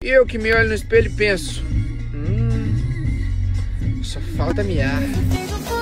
E eu que me olho no espelho e penso, só falta miar.